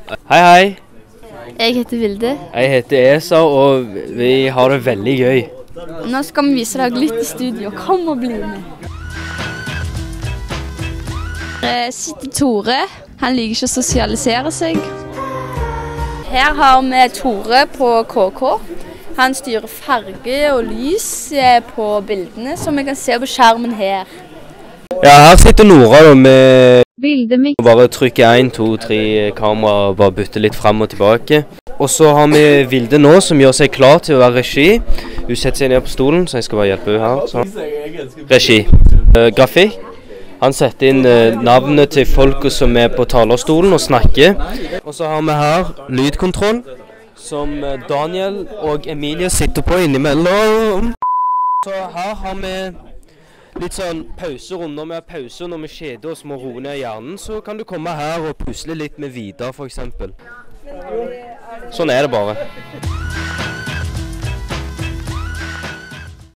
Hei, hei. Jeg heter Vilde. Jeg heter Esa, og vi har det veldig gøy. Nå skal vi vise deg litt i studio. Kom og bli med. Her sitter Tore. Han liker ikke å sosialisere seg. Her har vi Tore på KK. Han styrer farge og lys på bildene, som vi kan se på skjermen her. Ja, her sitter Nora da med bildemikk. Bare trykke 1, 2, 3 kamera og bare bytte litt frem og tilbake. Og så har vi Vilde nå som gjør seg klar til å være regi. Hun setter seg ned på stolen, så jeg skal bare hjelpe henne her. Sånn. Regi. Grafikk. Han setter inn navnet til folket som er på talerstolen og snakker. Og så har vi her lydkontroll, som Daniel og Emilie sitter på innimellom. Så her har vi litt sånn pauserom. Når vi har pause, når vi kjeder oss med å roe ned hjernen, så kan du komme her og pusle litt med Vidar for eksempel. Sånn er det bare.